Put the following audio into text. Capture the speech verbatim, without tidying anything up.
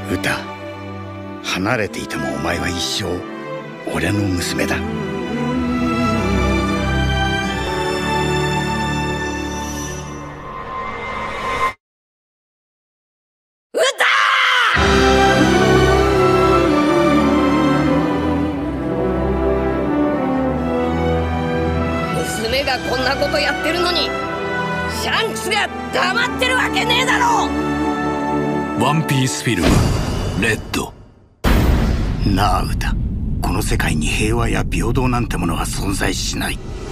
ウタ、離れていてもお前は一生俺の娘だ。 娘がこんなことやってるのにシャンクスが黙ってるわけねえだろ。 ワンピースフィルムレッド。 なあウタ、この世界に平和や平等なんてものは存在しない。